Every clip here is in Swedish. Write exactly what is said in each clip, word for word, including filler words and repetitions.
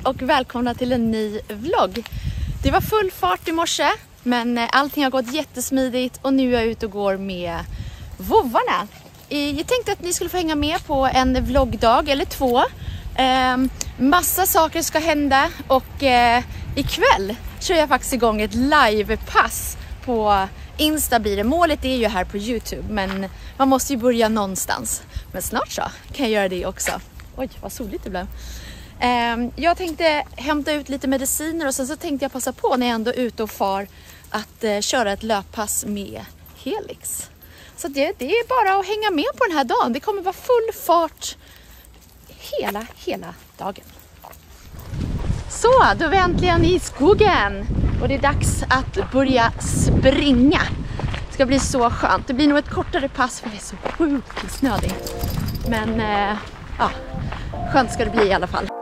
och välkomna till en ny vlogg. Det var full fart i morse, men allting har gått jättesmidigt och nu är jag ute och går med vovvarna. Jag tänkte att ni skulle få hänga med på en vloggdag eller två. Massa saker ska hända och ikväll kör jag faktiskt igång ett livepass på Insta blir det. Målet är ju här på YouTube, men man måste ju börja någonstans. Men snart så kan jag göra det också. Oj, vad soligt det blev. Jag tänkte hämta ut lite mediciner och sen så tänkte jag passa på när jag ändå är ute och far att köra ett löppass med Helix. Så det, det är bara att hänga med på den här dagen. Det kommer vara full fart hela, hela dagen. Så, då är vi äntligen i skogen. Och det är dags att börja springa. Det ska bli så skönt. Det blir nog ett kortare pass för det är så sjukt kissnödigt. Men eh, ja, skönt ska det bli i alla fall.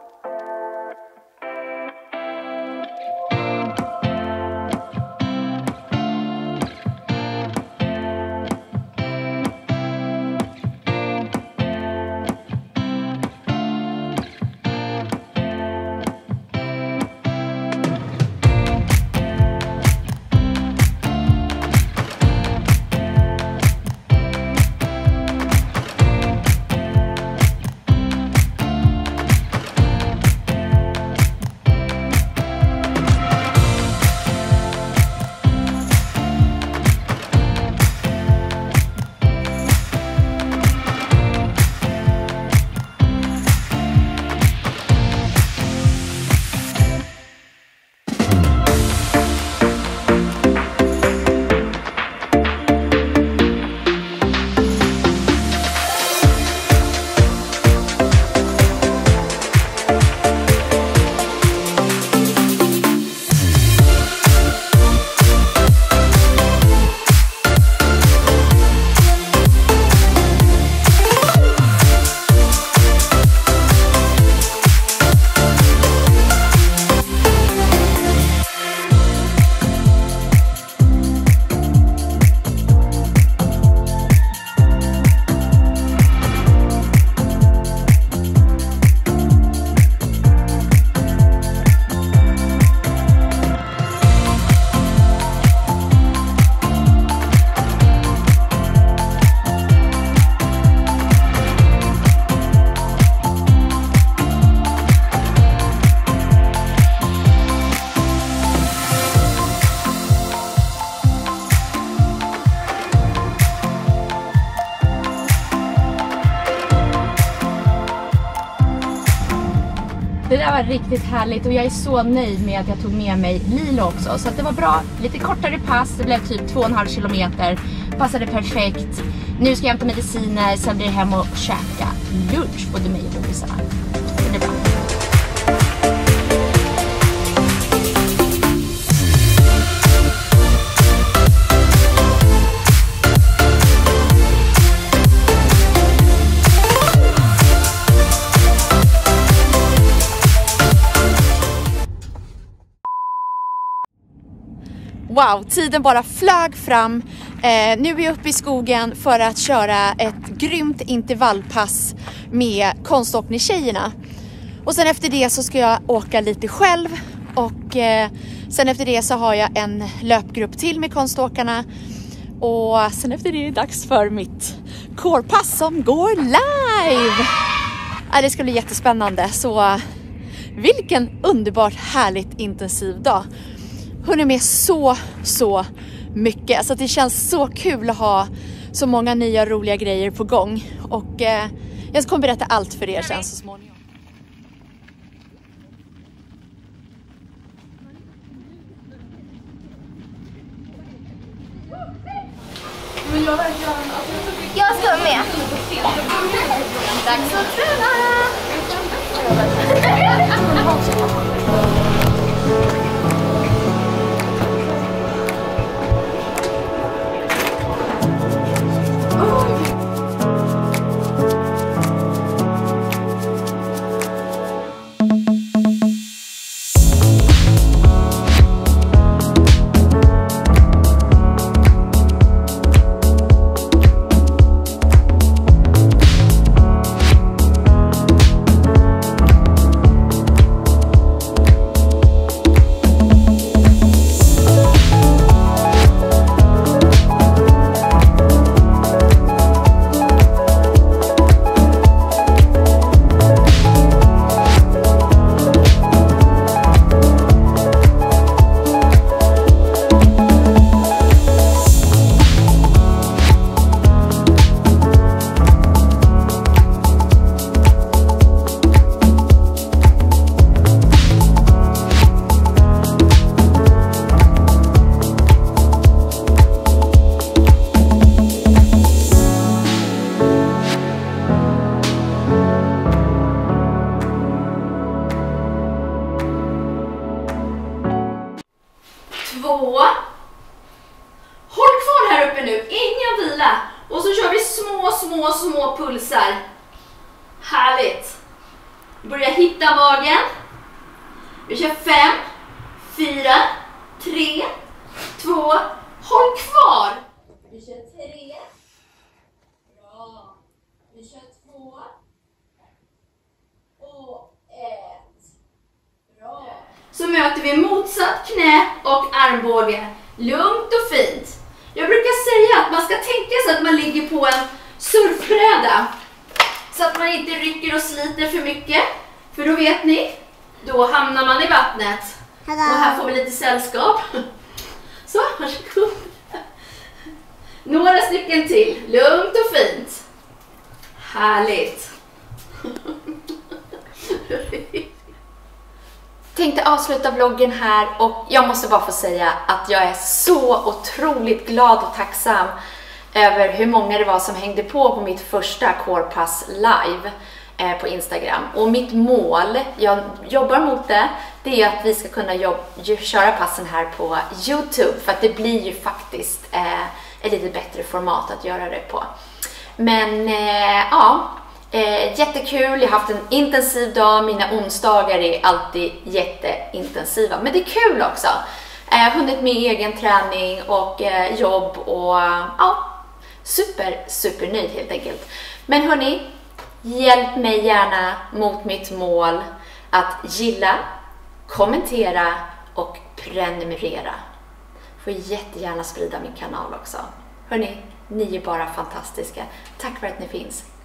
Det där var riktigt härligt och jag är så nöjd med att jag tog med mig Lilo också. Så att det var bra, lite kortare pass, det blev typ två och en halv kilometer. Passade perfekt. Nu ska jag hämta mediciner, sen blir jag hem och käka lunch både mig och bebisarna. Det blir bra. Wow, tiden bara flög fram. Eh, nu är jag uppe i skogen för att köra ett grymt intervallpass med konståkningstjejerna. Och sen efter det så ska jag åka lite själv. Och eh, sen efter det så har jag en löpgrupp till med konståkarna. Och sen efter det är det dags för mitt corepass som går live. Ja, det ska bli jättespännande. Så vilken underbart härligt intensiv dag. Hunnit med så, så mycket. Så det känns så kul att ha så många nya roliga grejer på gång. Och eh, jag kommer berätta allt för er sen så småningom. Jag ska vara med. Dags att träna! Och så kör vi små, små, små pulsar. Härligt. Börja hitta magen. Vi kör fem, fyra, tre, två, håll kvar. Vi kör tre. Bra. Vi kör två. Och ett. Bra. Så möter vi motsatt knä och armbåge. Lugnt och fint. Jag brukar säga att man ska tänka sig att man ligger på en surfbräda. Så att man inte rycker och sliter för mycket. För då vet ni, då hamnar man i vattnet. Tada. Och här får vi lite sällskap. Så, varsågod. Några stycken till. Lugnt och fint. Härligt. Tänkte avsluta vloggen här och jag måste bara få säga att jag är så otroligt glad och tacksam över hur många det var som hängde på på mitt första corepass live eh, på Instagram. Och mitt mål, jag jobbar mot det, det är att vi ska kunna jobb, köra passen här på YouTube, för att det blir ju faktiskt eh, ett lite bättre format att göra det på. Men eh, ja, eh, jättekul, jag har haft en intensiv dag, mina onsdagar är alltid jätteintensiva, men det är kul också. Jag har hunnit med egen träning och eh, jobb och ja, super, super nöjd helt enkelt. Men hörni, hjälp mig gärna mot mitt mål att gilla, kommentera och prenumerera. Får jättegärna sprida min kanal också. Hörni, ni är bara fantastiska. Tack för att ni finns.